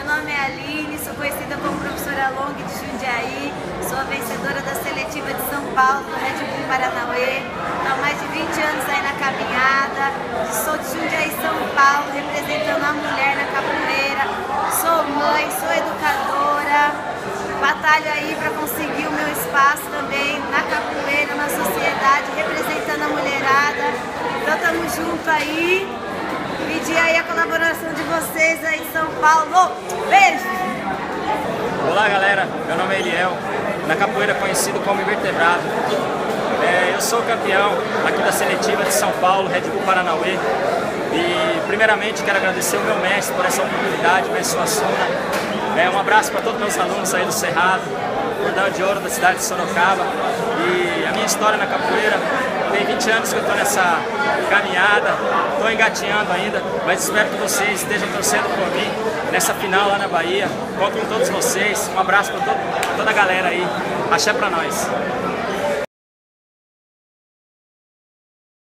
nome é Aline, sou conhecida como professora Long de Jundiaí, sou a vencedora da seletiva de São Paulo, do Red Bull Paranauê. Estou há mais de 20 anos aí na caminhada, sou de Jundiaí, São Paulo, representando a mulher na capoeira. Sou mãe, sou educadora, batalho aí para conseguir o meu espaço também na capoeira, na sociedade, representando a mulherada. Então estamos juntos aí. Pedir aí a colaboração de vocês aí em São Paulo. Beijo! Olá galera, meu nome é Eliel, na capoeira conhecido como Invertebrado. Eu sou campeão aqui da seletiva de São Paulo, Red Bull Paranauê. E primeiramente quero agradecer o meu mestre por essa oportunidade, o mestre Suassuna. Um abraço para todos os meus alunos aí do Cerrado, Cordão de Ouro da cidade de Sorocaba. E a minha história na capoeira, tem 20 anos que eu estou nessa caminhada, estou engatinhando ainda, mas espero que vocês estejam torcendo por mim nessa final lá na Bahia. Conto com todos vocês, um abraço para toda a galera aí, axé pra nós.